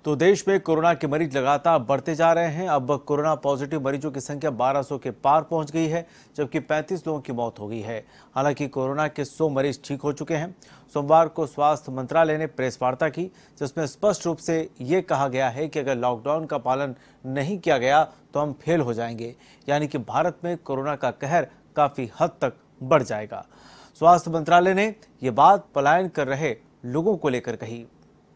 तो देश में कोरोना के मरीज लगातार बढ़ते जा रहे हैं। अब कोरोना पॉजिटिव मरीजों की संख्या 1200 के पार पहुंच गई है, जबकि 35 लोगों की मौत हो गई है। हालांकि कोरोना के 100 मरीज ठीक हो चुके हैं। सोमवार को स्वास्थ्य मंत्रालय ने प्रेस वार्ता की, जिसमें स्पष्ट रूप से ये कहा गया है कि अगर लॉकडाउन का पालन नहीं किया गया तो हम फेल हो जाएंगे, यानी कि भारत में कोरोना का कहर काफी हद तक बढ़ जाएगा। स्वास्थ्य मंत्रालय ने ये बात पलायन कर रहे लोगों को लेकर कही।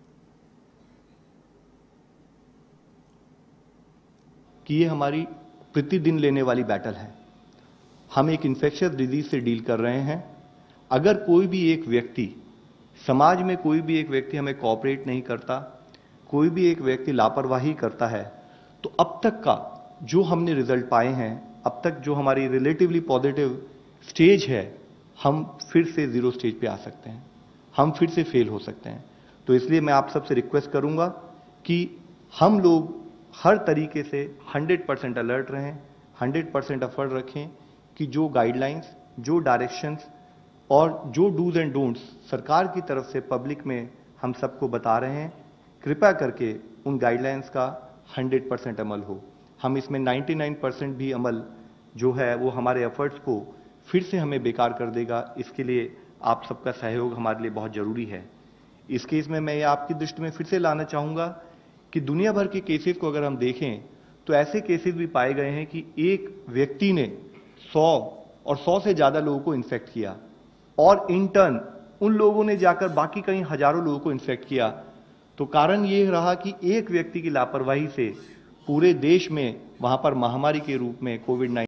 कि ये हमारी प्रतिदिन लेने वाली बैटल है। हम एक इन्फेक्शियस डिजीज से डील कर रहे हैं। अगर कोई भी एक व्यक्ति, समाज में कोई भी एक व्यक्ति हमें कोऑपरेट नहीं करता, कोई भी एक व्यक्ति लापरवाही करता है, तो अब तक का जो हमने रिजल्ट पाए हैं, अब तक जो हमारी रिलेटिवली पॉजिटिव स्टेज है, हम फिर से जीरो स्टेज पे आ सकते हैं, हम फिर से फेल हो सकते हैं। तो इसलिए मैं आप सबसे रिक्वेस्ट करूंगा कि हम लोग हर तरीके से 100% अलर्ट रहें, 100% एफर्ट रखें कि जो गाइडलाइंस, जो डायरेक्शंस और जो डूज एंड डोंट्स सरकार की तरफ से पब्लिक में हम सबको बता रहे हैं, कृपया करके उन गाइडलाइंस का 100% अमल हो। हम इसमें 99% भी अमल जो है वो हमारे एफर्ट्स को फिर से हमें बेकार कर देगा। इसके लिए आप सबका सहयोग हमारे लिए बहुत जरूरी है। इस केस में मैं ये आपकी दृष्टि में फिर से लाना चाहूँगा कि दुनिया भर के केसेस को अगर हम देखें तो ऐसे केसेस भी पाए गए हैं कि एक व्यक्ति ने 100 और 100 से ज़्यादा लोगों को इन्फेक्ट किया और इंटर्न उन लोगों ने जाकर बाकी कई हजारों लोगों को इन्फेक्ट किया। तो कारण ये रहा कि एक व्यक्ति की लापरवाही से पूरे देश में वहां पर महामारी के रूप में कोविड-19